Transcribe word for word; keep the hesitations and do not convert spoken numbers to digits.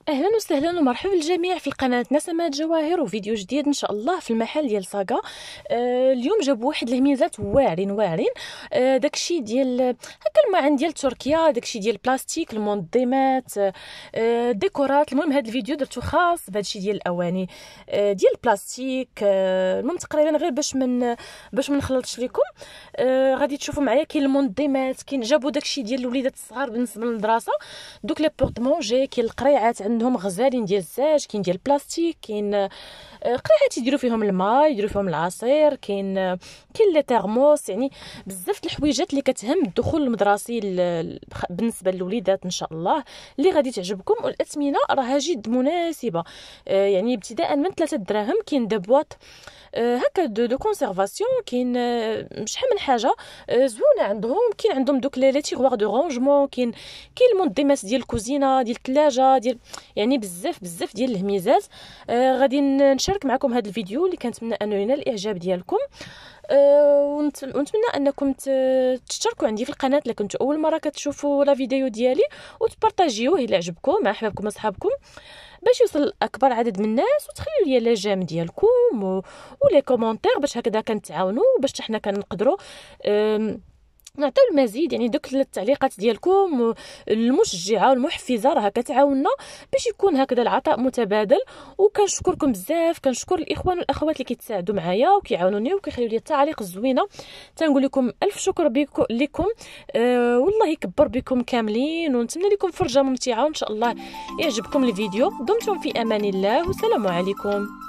اهلا وسهلا ومرحبا بالجميع في قناه نسمات جواهر وفيديو جديد ان شاء الله في المحل ديال صاغا. آه اليوم جابوا واحد الهميزات واعرين واعرين. آه داكشي ديال هكا المعن ديال تركيا، داكشي ديال البلاستيك، المنظمات، آه ديكورات. المهم هذا الفيديو درتو خاص بهادشي ديال الاواني آه ديال البلاستيك. آه المهم تقريبا غير باش من باش ما نخلطش لكم. آه غادي تشوفوا معايا كاين المنظمات، كاين جابوا داكشي ديال الوليدات الصغار بالنسبه للمدرسه، دوك لي بورط مونجي، كاين القريعات عندهم غزالين ديال الزاج، كاين ديال البلاستيك، كاين قريعات يديروا فيهم الماء، يديروا فيهم العصير، كاين كاين لي ترموس. يعني بزاف د الحويجات اللي كتهم الدخول المدرسي بالنسبه للوليدات ان شاء الله اللي غادي تعجبكم. والاثمنه راها جد مناسبه، يعني ابتداء من ثلاثة دراهم. كاين دبواط هكا دو دو كونسيرفاسيون، كاين شحال من حاجه زوينه عندهم. كاين عندهم دوك لي تيغوار دو رونجمون، كاين كاين المنظمات ديال الكوزينه، ديال الثلاجه، ديال يعني بزاف بزاف ديال الهميزات. آه غادي نشارك معكم هذا الفيديو اللي كنتمنى انه ينال الاعجاب ديالكم. أه ونتمنى انكم تشتركوا عندي في القناه الا كنتوا اول مره كتشوفوا لا فيديو ديالي، وتبارطاجيوه الى عجبكم مع احبابكم واصحابكم باش يوصل اكبر عدد من الناس. وتخليوا لي لي جيم ديالكم و... ولي كومونتير باش هكذا كنتعاونوا، باش حنا كنقدروا أه نعطيو المزيد. يعني دوك التعليقات ديالكم المشجعه والمحفزه راه كتعاوننا باش يكون هكذا العطاء متبادل. وكنشكركم بزاف، كنشكر الاخوان والاخوات اللي كيتساعدوا معايا وكيعاونوني وكيخليو لي التعاليق الزوينه. تنقول لكم الف شكر بكم لكم. أه والله يكبر بكم كاملين، ونتمنى لكم فرجه ممتعه وان شاء الله يعجبكم الفيديو. دمتم في امان الله والسلام عليكم.